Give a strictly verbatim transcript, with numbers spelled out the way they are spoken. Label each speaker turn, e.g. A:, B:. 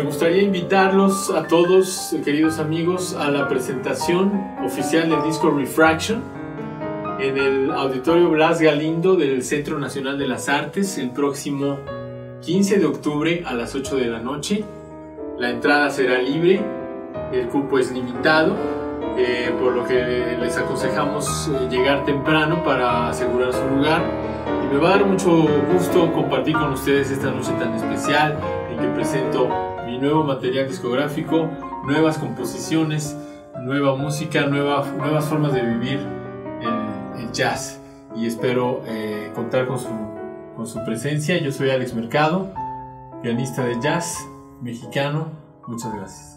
A: gustaría invitarlos a todos, queridos amigos, a la presentación oficial del disco Refraction en el Auditorio Blas Galindo del Centro Nacional de las Artes el próximo quince de octubre a las ocho de la noche. La entrada será libre, el cupo es limitado, eh, por lo que les aconsejamos eh, llegar temprano para asegurar su lugar. Y me va a dar mucho gusto compartir con ustedes esta noche tan especial en que presento mi nuevo material discográfico, nuevas composiciones, nueva música, nueva, nuevas formas de vivir el, el jazz. Y espero eh, contar con su, con su presencia. Yo soy Alex Mercado, pianista de jazz mexicano. Muchas gracias.